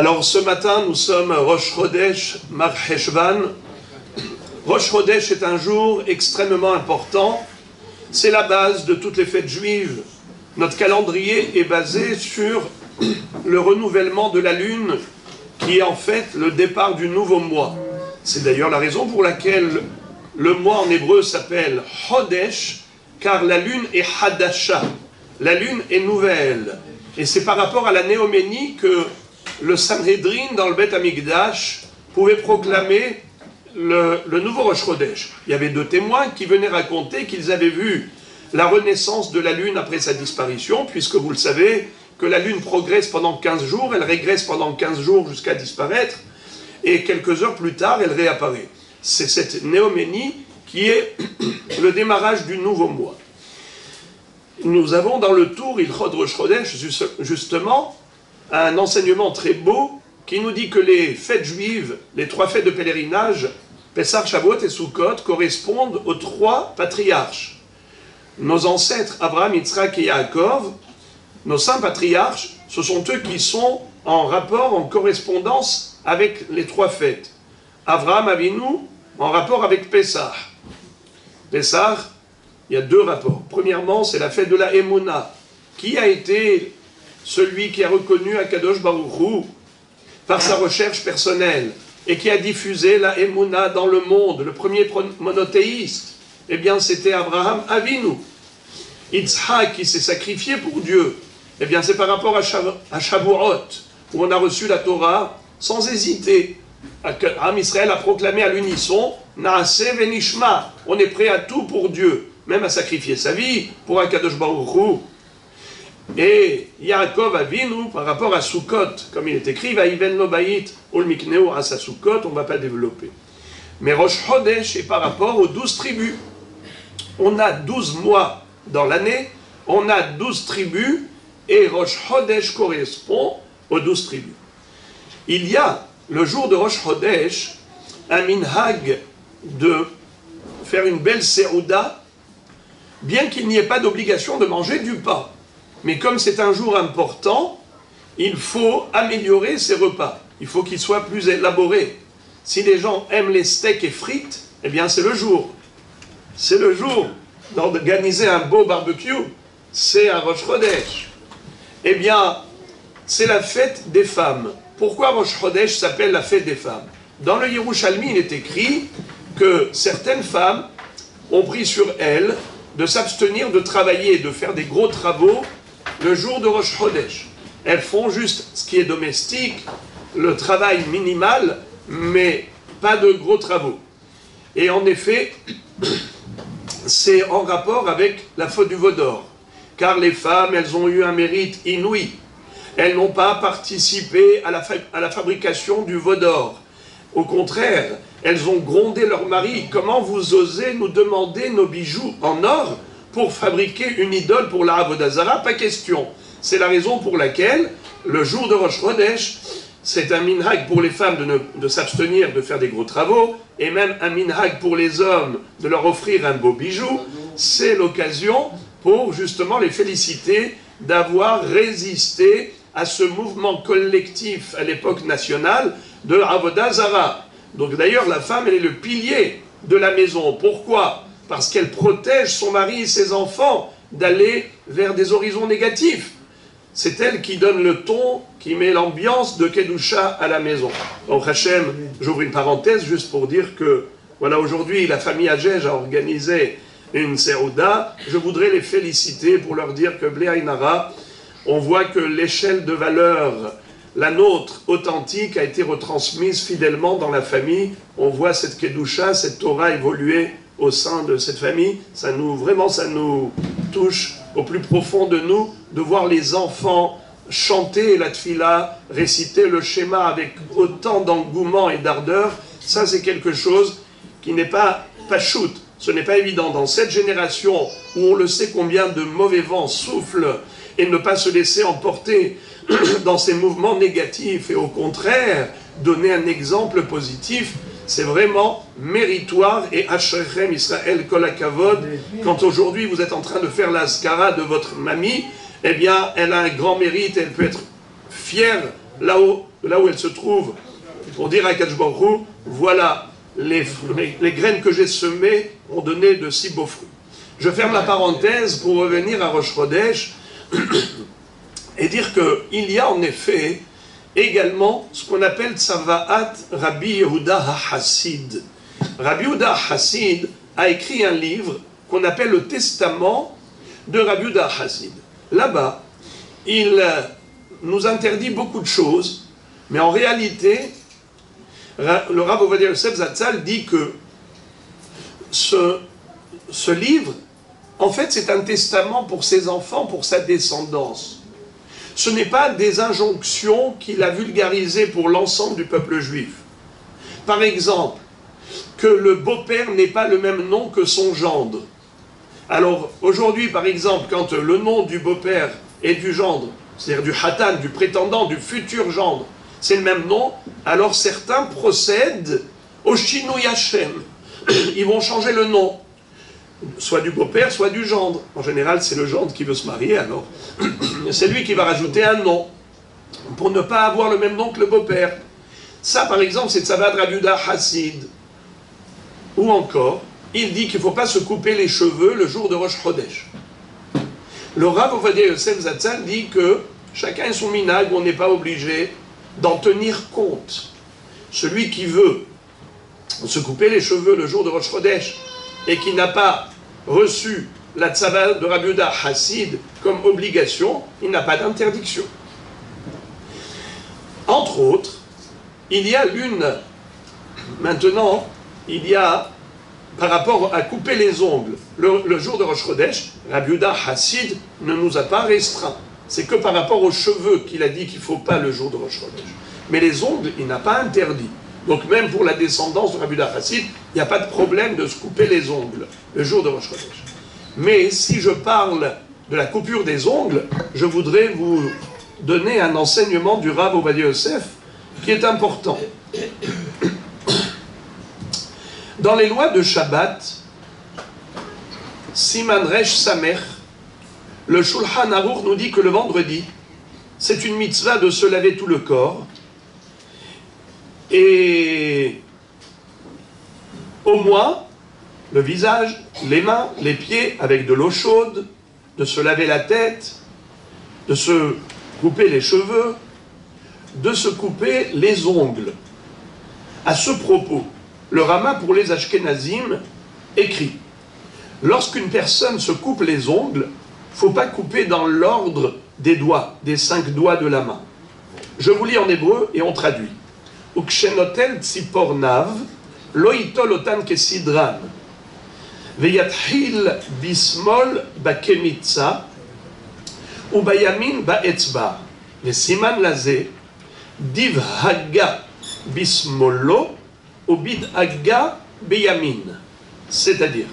Alors ce matin, nous sommes Rosh Chodesh Mar Heshvan. Rosh Chodesh est un jour extrêmement important. C'est la base de toutes les fêtes juives. Notre calendrier est basé sur le renouvellement de la lune, qui est en fait le départ du nouveau mois. C'est d'ailleurs la raison pour laquelle le mois en hébreu s'appelle Chodesh, car la lune est Hadasha. La lune est nouvelle. Et c'est par rapport à la néoménie que le Sanhedrin, dans le Beth Amikdash, pouvait proclamer le nouveau Rosh Chodesh. Il y avait deux témoins qui venaient raconter qu'ils avaient vu la renaissance de la lune après sa disparition, puisque vous le savez, que la lune progresse pendant 15 jours, elle régresse pendant 15 jours jusqu'à disparaître, et quelques heures plus tard, elle réapparaît. C'est cette néoménie qui est le démarrage du nouveau mois. Nous avons dans le tour Ilchot Rosh Chodesh, justement, un enseignement très beau qui nous dit que les fêtes juives, les trois fêtes de pèlerinage, Pessah, Shavuot et Sukkot, correspondent aux trois patriarches. Nos ancêtres, Abraham, Yitzhak et Yaakov, nos saints patriarches, ce sont eux qui sont en rapport, en correspondance avec les trois fêtes. Abraham Avinu, en rapport avec Pessah. Pessah, il y a deux rapports. Premièrement, c'est la fête de la Emouna. Qui a été celui qui a reconnu Akadosh Baruch Hu par sa recherche personnelle et qui a diffusé la Emouna dans le monde, le premier monothéiste? Eh bien, c'était Abraham Avinu. Yitzhak qui s'est sacrifié pour Dieu. Eh bien, c'est par rapport à Shavuot, où on a reçu la Torah sans hésiter. Am Israël a proclamé à l'unisson Naaseh venishma. On est prêt à tout pour Dieu, même à sacrifier sa vie pour Akadosh Baruch Hu. Et Yaakov Avinu, par rapport à Sukkot, comme il est écrit, Vaïven lo bayit ul mikneu asa Sukkot, on ne va pas développer. Mais Rosh Chodesh est par rapport aux 12 tribus. On a 12 mois dans l'année, on a 12 tribus, et Rosh Chodesh correspond aux 12 tribus. Il y a, le jour de Rosh Chodesh, un minhag de faire une belle seouda, bien qu'il n'y ait pas d'obligation de manger du pain. Mais comme c'est un jour important, il faut améliorer ses repas. Il faut qu'ils soient plus élaborés. Si les gens aiment les steaks et frites, eh bien c'est le jour. C'est le jour d'organiser un beau barbecue. C'est à Rosh Chodesh. Eh bien, c'est la fête des femmes. Pourquoi Rosh Chodesh s'appelle la fête des femmes? Dans le Yerushalmi, il est écrit que certaines femmes ont pris sur elles de s'abstenir de travailler et de faire des gros travaux le jour de Rosh Chodesh. Elles font juste ce qui est domestique, le travail minimal, mais pas de gros travaux. Et en effet, c'est en rapport avec la faute du veau d'or. Car les femmes, elles ont eu un mérite inouï. Elles n'ont pas participé à la fabrication du veau d'or. Au contraire, elles ont grondé leur mari. Comment vous osez nous demander nos bijoux en or pour fabriquer une idole pour la Avodah Zara? Pas question. C'est la raison pour laquelle, le jour de Rosh Chodesh, c'est un minhag pour les femmes de s'abstenir de faire des gros travaux, et même un minhag pour les hommes de leur offrir un beau bijou. C'est l'occasion pour justement les féliciter d'avoir résisté à ce mouvement collectif à l'époque nationale de Avodah Zara. Donc d'ailleurs, la femme, elle est le pilier de la maison. Pourquoi? Parce qu'elle protège son mari et ses enfants d'aller vers des horizons négatifs. C'est elle qui donne le ton, qui met l'ambiance de Kedusha à la maison. Donc Hachem, j'ouvre une parenthèse juste pour dire que, voilà, aujourd'hui, la famille Agege a organisé une Seouda. Je voudrais les féliciter pour leur dire que Bléa Inara, on voit que l'échelle de valeur, la nôtre, authentique, a été retransmise fidèlement dans la famille. On voit cette Kedusha, cette Torah évoluer au sein de cette famille. Vraiment, ça nous touche au plus profond de nous, de voir les enfants chanter la tfila, réciter le schéma avec autant d'engouement et d'ardeur. Ça, c'est quelque chose qui n'est pas pachout. Ce n'est pas évident. Dans cette génération où on le sait combien de mauvais vents soufflent, et ne pas se laisser emporter dans ces mouvements négatifs, et au contraire, donner un exemple positif, c'est vraiment méritoire. Et Asherchem Israël Kol HaKavod, quand aujourd'hui vous êtes en train de faire l'azkara de votre mamie, eh bien, elle a un grand mérite, elle peut être fière là-haut de là où elle se trouve, pour dire à Kadosh Baruch Hu, voilà, les graines que j'ai semées ont donné de si beaux fruits. Je ferme la parenthèse pour revenir à Rosh Chodesh et dire qu'il y a en effet également ce qu'on appelle Tzavaat Rabbi Yehuda HaHassid. Rabbi Yehuda HaHassid a écrit un livre qu'on appelle le Testament de Rabbi Yehuda HaHassid. Là-bas, il nous interdit beaucoup de choses, mais en réalité, le Rav Ovadia Yosef Zatzal dit que ce livre, en fait, c'est un testament pour ses enfants, pour sa descendance. Ce n'est pas des injonctions qu'il a vulgarisées pour l'ensemble du peuple juif. Par exemple, que le beau-père n'ait pas le même nom que son gendre. Alors, aujourd'hui, par exemple, quand le nom du beau-père et du gendre, c'est-à-dire du hatan, du prétendant, du futur gendre, c'est le même nom, alors certains procèdent au Shinui Hashem. Ils vont changer le nom, soit du beau-père, soit du gendre. En général, c'est le gendre qui veut se marier, alors c'est lui qui va rajouter un nom, pour ne pas avoir le même nom que le beau-père. Ça, par exemple, c'est Tzavad Rabbi Yehuda Hassid. Ou encore, il dit qu'il ne faut pas se couper les cheveux le jour de Rosh Chodesh. Le Rav Ovadia Yosef Zatzal dit que chacun a son minag, on n'est pas obligé d'en tenir compte. Celui qui veut se couper les cheveux le jour de Rosh Chodesh et qui n'a pas reçu la tzava de Rabbi Yehuda Hassid comme obligation, il n'a pas d'interdiction. Entre autres, il y a maintenant, il y a, par rapport à couper les ongles, le jour de Rosh Chodesh, Rabbi Yehuda Hassid ne nous a pas restreint. C'est que par rapport aux cheveux qu'il a dit qu'il ne faut pas le jour de Rosh Chodesh. Mais les ongles, il n'a pas interdit. Donc même pour la descendance de Rabbi Yehuda Hassid, il n'y a pas de problème de se couper les ongles le jour de Rosh Chodesh. Mais si je parle de la coupure des ongles, je voudrais vous donner un enseignement du Rav Ovadia Yosef qui est important. Dans les lois de Shabbat, Siman Resh Samer, le Shulchan Aruch nous dit que le vendredi, c'est une mitzvah de se laver tout le corps, et au moins le visage, les mains, les pieds avec de l'eau chaude, de se laver la tête, de se couper les cheveux, de se couper les ongles. À ce propos, le Rama pour les Ashkenazim écrit: lorsqu'une personne se coupe les ongles, il ne faut pas couper dans l'ordre des doigts, des 5 doigts de la main. Je vous lis en hébreu et on traduit. Ukshenotel tzipor nav, lo itol otan kesidran, veyathil bismol bakemitza, ubayamin baetzba, vesiman laze, div haga bismolo, ubid haga beyamin. C'est-à-dire,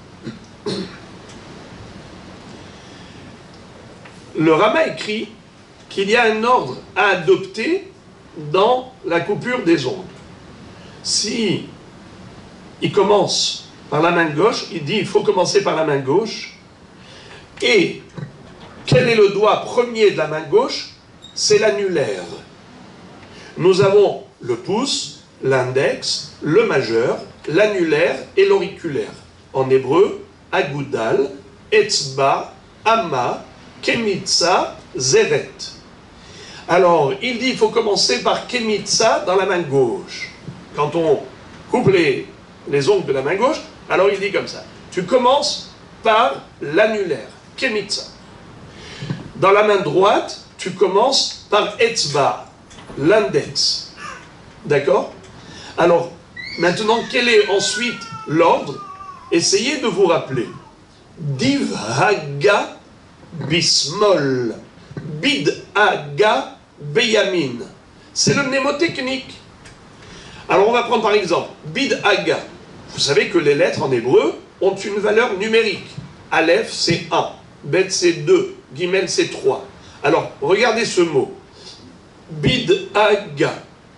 le Rama écrit qu'il y a un ordre à adopter dans la coupure des ongles. Si il commence par la main gauche, il dit il faut commencer par la main gauche. Et quel est le doigt premier de la main gauche? C'est l'annulaire. Nous avons le pouce, l'index, le majeur, l'annulaire et l'auriculaire. En hébreu, agoudal, etzba, ama, kemitza, zeret. Alors, il dit il faut commencer par kemitza dans la main gauche. Quand on coupe les ongles de la main gauche, alors il dit comme ça. Tu commences par l'annulaire, kemitza. Dans la main droite, tu commences par etzba, l'index. D'accord? Alors, maintenant, quel est ensuite l'ordre? Essayez de vous rappeler. Div haga bismol, bid haga beyamin. C'est le mnémotechnique. Alors on va prendre par exemple bid haga. Vous savez que les lettres en hébreu ont une valeur numérique. Aleph c'est 1, Bet c'est 2, Gimel c'est 3. Alors regardez ce mot. Bid haga.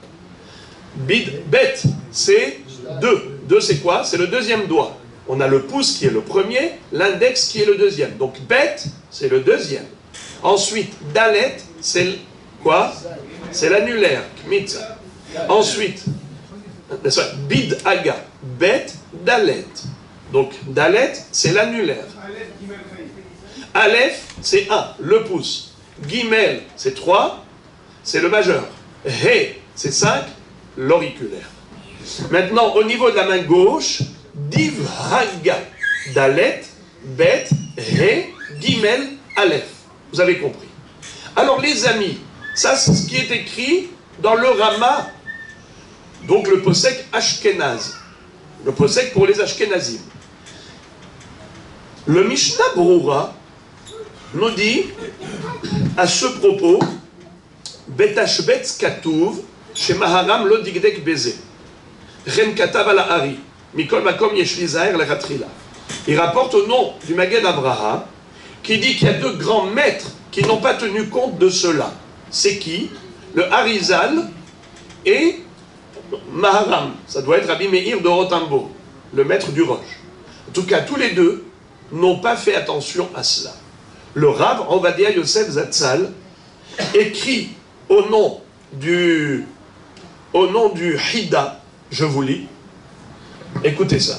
Bet c'est 2. 2 c'est quoi? C'est le deuxième doigt. On a le pouce qui est le premier, l'index qui est le deuxième. Donc bet c'est le deuxième. Ensuite dalet c'est Quoi? C'est l'annulaire, kmitza. Ensuite, bid aga, bet, dalet. Donc, dalet, c'est l'annulaire. Aleph, c'est 1, le pouce. Gimel, c'est 3, c'est le majeur. He, c'est 5, l'auriculaire. Maintenant, au niveau de la main gauche, divhaga, dalet, bet, he, gimel, aleph. Vous avez compris. Alors, les amis, ça, c'est ce qui est écrit dans le Rama, donc le posek Ashkenaz, le posek pour les Ashkenazim. Le Mishnah Brura nous dit à ce propos, Betashbetz Katuv, chez Maharam lo digdek beze, Ren Katav ala Ari, Mikol Makom Yeshli Zahir la Ratrila. Il rapporte au nom du Magen Avraham, qui dit qu'il y a 2 grands maîtres qui n'ont pas tenu compte de cela. C'est qui? Le Harizal et Maharam. Ça doit être Rabbi Meir de Rotambo, le maître du Roche. En tout cas, tous les 2 n'ont pas fait attention à cela. Le Rav Ovadia Yosef Zatzal écrit au nom du Hida, je vous lis, écoutez ça.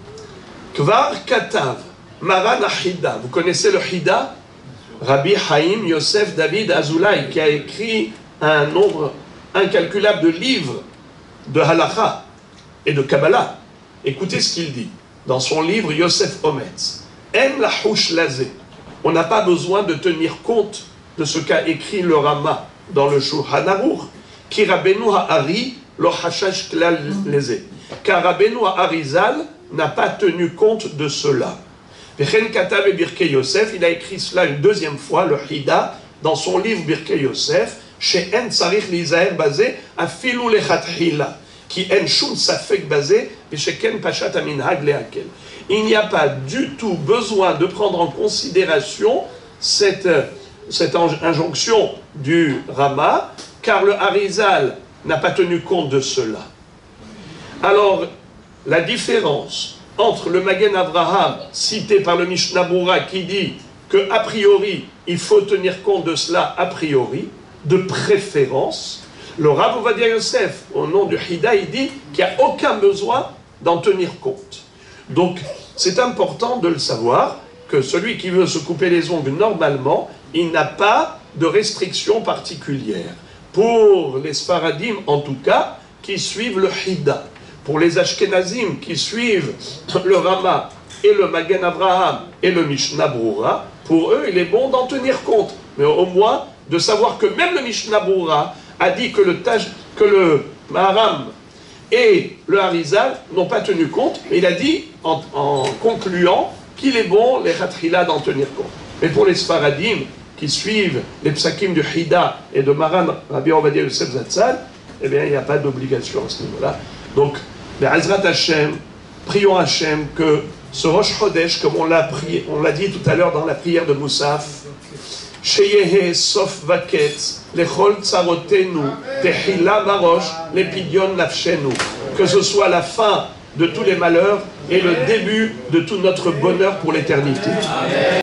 Kvar Katav Maran Hida, vous connaissez le Hida? Rabbi Haïm Yosef David Azoulay, qui a écrit un nombre incalculable de livres de Halacha et de Kabbalah. Écoutez ce qu'il dit dans son livre Yosef Ometz. Em la houch lazé. On n'a pas besoin de tenir compte de ce qu'a écrit le Rama dans le Shulchan Aruch, qui Rabbeinu Ha'ari lo hashash klal lezé. Car Rabbeinu Ha'arizal n'a pas tenu compte de cela. Vechen Katav et Birkei Yosef, il a écrit cela une 2e fois, le Hida, dans son livre Birkei Yosef, chez En Sarich Lizaer basé à Filou Lechatchila, qui En Shum Safek basé, et chez Ken Pachat Aminhag Leakel. Il n'y a pas du tout besoin de prendre en considération cette injonction du Rama, car le Harizal n'a pas tenu compte de cela. Alors, la différence entre le Magen Avraham, cité par le Mishnah Brura, qui dit que a priori, il faut tenir compte de cela a priori, de préférence, le Rav Ovadia Yosef, au nom du Hida, il dit qu'il n'y a aucun besoin d'en tenir compte. Donc, c'est important de le savoir, que celui qui veut se couper les ongles normalement, il n'a pas de restriction particulière. Pour les Sfaradim, en tout cas, qui suivent le Hida. Pour les Ashkenazim, qui suivent le Rama et le Magen Avraham et le Mishnah Brura, pour eux, il est bon d'en tenir compte. Mais au moins, de savoir que même le Mishnah Brura a dit que le Maharam et le Harizal n'ont pas tenu compte, mais il a dit, en concluant, qu'il est bon, les Khatrila, d'en tenir compte. Mais pour les Sfaradim, qui suivent les Psakim du Hida et de Maran Rabbi Ovadia Yosef Zatzal, eh bien, il n'y a pas d'obligation à ce niveau-là. Donc, Be'ezrat Hashem, prions Hashem que ce Rosh Chodesh, comme on l'a dit tout à l'heure dans la prière de Moussaf, Sheyehe Sof Vaketz, Lechol Tsarotenu, Tehila Barosh, Lepidion Nafshenu. Que ce soit la fin de tous les malheurs et le début de tout notre bonheur pour l'éternité.